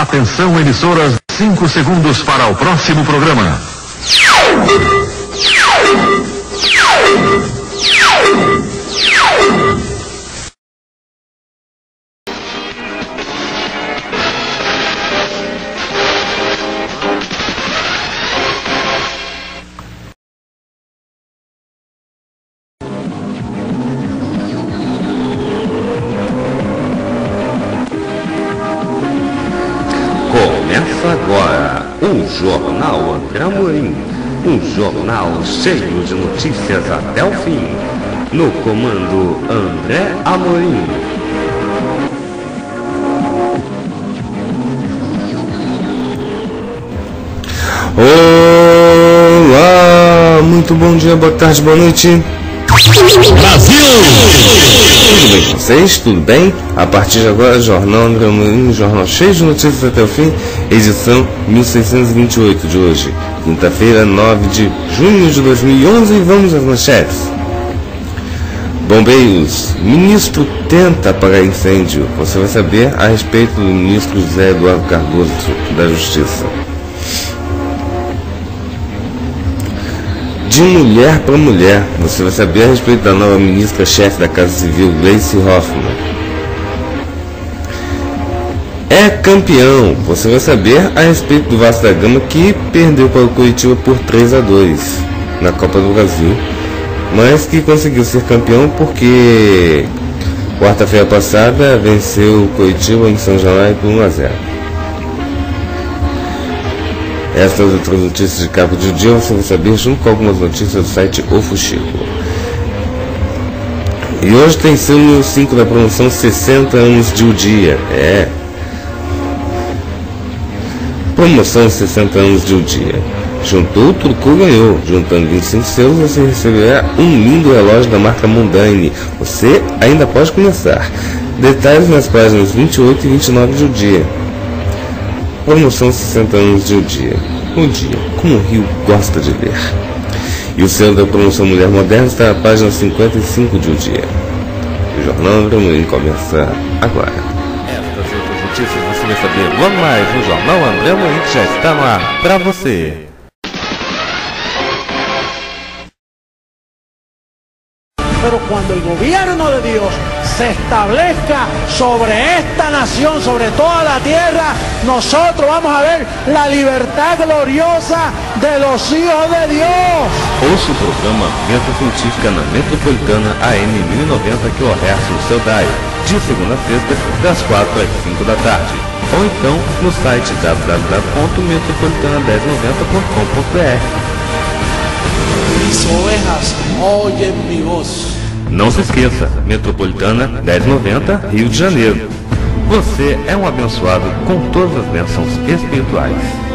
Atenção, emissoras, 5 segundos para o próximo programa. Começa agora o Jornal André Amorim, um jornal cheio de notícias até o fim. No comando André Amorim. Olá, muito bom dia, boa tarde, boa noite. Brasil! Tudo bem com vocês? Tudo bem? A partir de agora, Jornal André Amorim, um jornal cheio de notícias até o fim, edição 1628 de hoje, quinta-feira, 9 de junho de 2011, e vamos às manchetes. Bombeiros, ministro tenta apagar incêndio. Você vai saber a respeito do ministro José Eduardo Cardoso da Justiça. De mulher para mulher, você vai saber a respeito da nova ministra-chefe da Casa Civil, Gleice Hoffmann. É campeão, você vai saber a respeito do Vasco da Gama, que perdeu para o Coritiba por 3-2 na Copa do Brasil, mas que conseguiu ser campeão porque quarta-feira passada venceu o Coritiba em São Januário por 1-0. Essas outras notícias de cabo de dia você vai saber junto com algumas notícias do site O Fuxico. E hoje tem seu número 5 da promoção 60 anos de o dia. Promoção 60 anos de o dia. Juntou, trucou, ganhou. Juntando 25 selos, você receberá um lindo relógio da marca Mondane. Você ainda pode começar. Detalhes nas páginas 28 e 29 de o dia. Promoção 60 anos de o dia. O dia, como o Rio gosta de ler. E o selo da promoção Mulher Moderna está na página 55 de o dia. O Jornal André Amorim começa agora. Estas e outras notícias você vai saber logo mais no Jornal André Amorim, que já está no ar para você. Pero cuando el gobierno de Dios se establezca sobre esta nación, sobre toda la tierra, nosotros vamos a ver la libertad gloriosa de los hijos de Dios. Ouça o programa Meta Científica na Metropolitana AM 1090 kHz no seu dial, de segunda a sexta, das 4 às 5 da tarde. Ou então no site www.metropolitana1090.com.br. Mis ovejas oyen mi voz. Não se esqueça, Metropolitana 1090, Rio de Janeiro. Você é um abençoado com todas as bênçãos espirituais.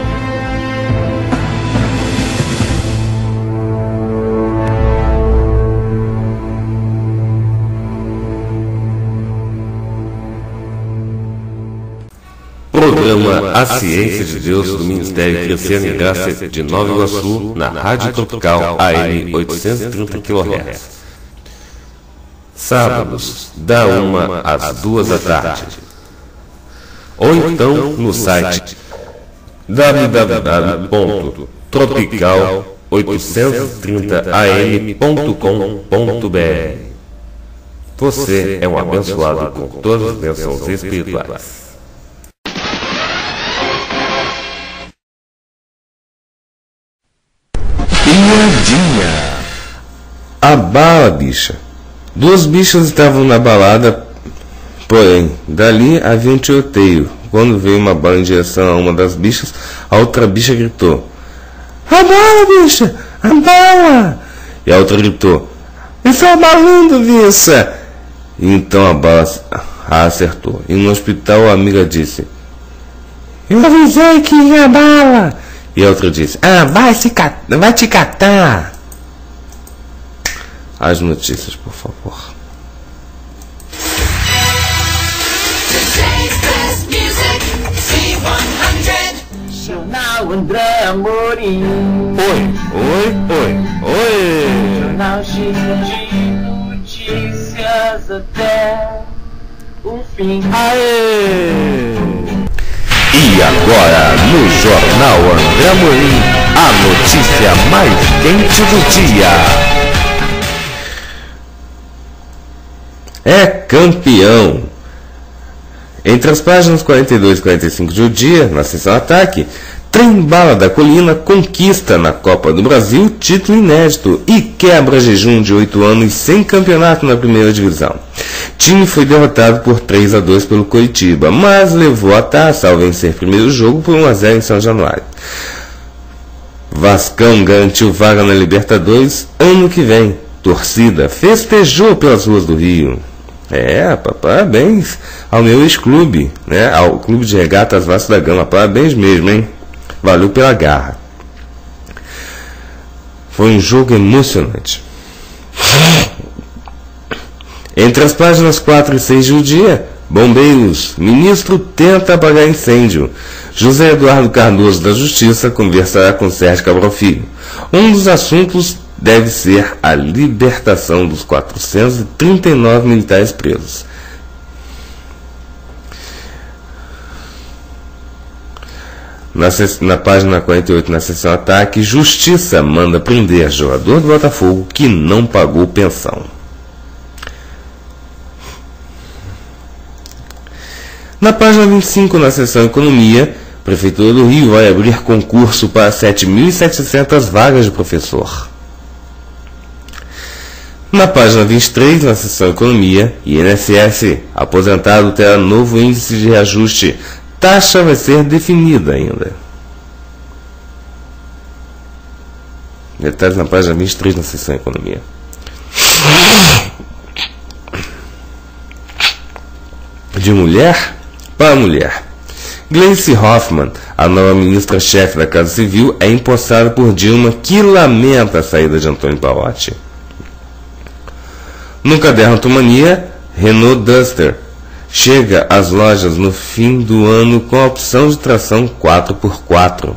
Programa A Ciência de Deus do Ministério Crescendo em Graça de Nova Iguaçu, na Rádio Tropical AM 830 kHz. Sábados, da 1 às 2 da tarde. Ou então no site www.tropical830am.com.br. Você é um abençoado com todas as bênçãos espirituais. Piadinha. A bala, bicha. Duas bichas estavam na balada, porém, dali havia um tiroteio. Quando veio uma bala em direção a uma das bichas, a outra bicha gritou: "A bala, bicha! A bala!" E a outra gritou: "Isso é malundo, bicha!" E então a bala a acertou. E no hospital a amiga disse: "Eu avisei que ia bala!" E a outra disse: "Ah, vai te catar!" As notícias, por favor. Jornal André Amorim. Oi. Jornal cheio de notícias até o fim. Aê! E agora no Jornal André Amorim, a notícia mais quente do dia. É campeão. Entre as páginas 42 e 45 de O Dia, na seção Ataque, Trem-Bala da Colina conquista na Copa do Brasil título inédito e quebra jejum de 8 anos sem campeonato na primeira divisão. Time foi derrotado por 3-2 pelo Coritiba, mas levou a taça ao vencer primeiro jogo por 1-0 em São Januário. Vascão garantiu vaga na Libertadores ano que vem. Torcida festejou pelas ruas do Rio. Parabéns ao meu ex-clube, né? Ao Clube de Regatas Vasco da Gama. Parabéns mesmo, hein? Valeu pela garra. Foi um jogo emocionante. Entre as páginas 4 e 6 do Dia, Bombeiros, ministro tenta apagar incêndio. José Eduardo Cardoso da Justiça conversará com Sérgio Cabral Filho. Um dos assuntos deve ser a libertação dos 439 militares presos. Na página 48, na seção Ataque, Justiça manda prender jogador do Botafogo que não pagou pensão. Na página 25, na seção Economia, Prefeitura do Rio vai abrir concurso para 7.700 vagas de professor. Na página 23, na seção Economia, INSS, aposentado terá novo índice de reajuste. Taxa vai ser definida ainda. Detalhes na página 23, na seção Economia. De mulher para mulher. Gleice Hoffmann, a nova ministra-chefe da Casa Civil, é empossada por Dilma, que lamenta a saída de Antônio Palotti. No caderno Tomania, Renault Duster chega às lojas no fim do ano com a opção de tração 4x4.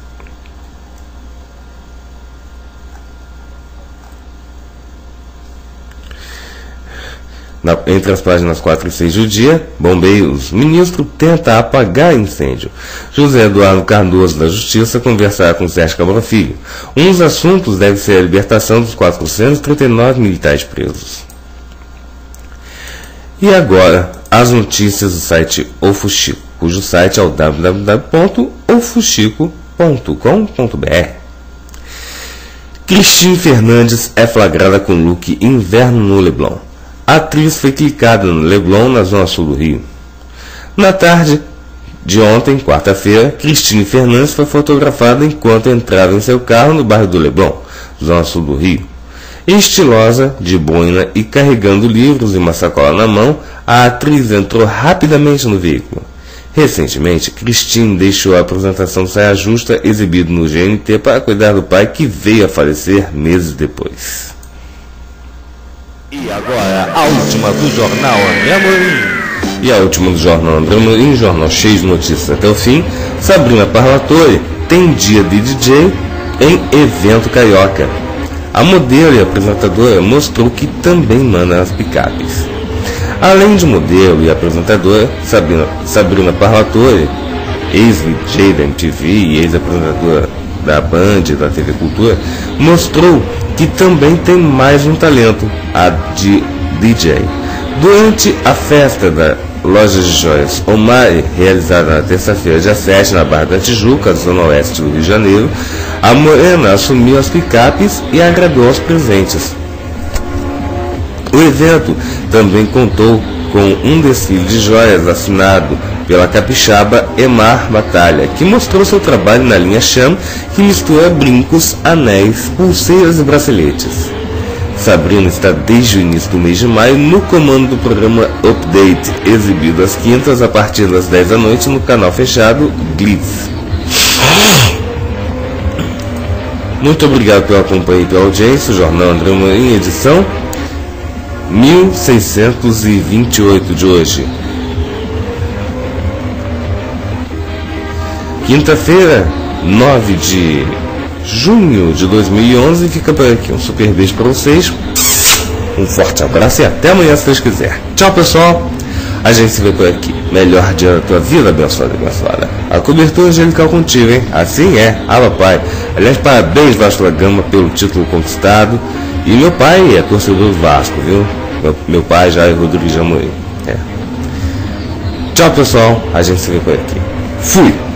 Entre as páginas 4 e 6 do Dia, Bombeiros, ministro tenta apagar incêndio. José Eduardo Cardoso da Justiça conversará com Sérgio Cabral Filho. Um dos assuntos deve ser a libertação dos 439 militares presos. E agora, as notícias do site Ofuxico, cujo site é o www.ofuxico.com.br. Cristina Fernandes é flagrada com look inverno no Leblon. A atriz foi clicada no Leblon, na zona sul do Rio. Na tarde de ontem, quarta-feira, Cristina Fernandes foi fotografada enquanto entrava em seu carro no bairro do Leblon, zona sul do Rio. Estilosa, de boina e carregando livros e uma sacola na mão, a atriz entrou rapidamente no veículo. Recentemente, Cristina deixou a apresentação Saia Justa exibido no GNT para cuidar do pai que veio a falecer meses depois. E agora, a última do Jornal André Amorim. E a última do Jornal André Amorim, jornal cheio de notícias até o fim. Sabrina Parlatore tem dia de DJ em evento carioca. A modelo e apresentadora mostrou que também manda nas picapes. Além de modelo e apresentadora, Sabrina Parlatore, ex-DJ da MTV e ex-apresentadora da Band e da TV Cultura, mostrou que também tem mais um talento, a de DJ. Durante a festa da loja de joias Omari, realizada na terça-feira, dia 7, na Barra da Tijuca, zona oeste do Rio de Janeiro, a morena assumiu as picapes e agradou aos presentes. O evento também contou com um desfile de joias assinado pela capixaba Emar Batalha, que mostrou seu trabalho na linha Cham, que mistura brincos, anéis, pulseiras e braceletes. Sabrina está desde o início do mês de maio no comando do programa Update, exibido às quintas a partir das 10 da noite no canal fechado Glitz. Muito obrigado pela companhia e pela audiência. O Jornal André Amorim, edição 1628 de hoje. Quinta-feira, 9 de junho de 2011. Fica por aqui um super beijo para vocês. Um forte abraço e até amanhã, se Deus quiser. Tchau, pessoal. A gente se vê por aqui. Melhor dia da tua vida, abençoada, abençoada. A cobertura angelical contigo, hein? Assim é. Ah, papai. Aliás, parabéns, Vasco da Gama, pelo título conquistado. E meu pai é torcedor do Vasco, viu? Meu pai já é Rodrigo de Amorim. Tchau, pessoal. A gente se vê por aqui. Fui!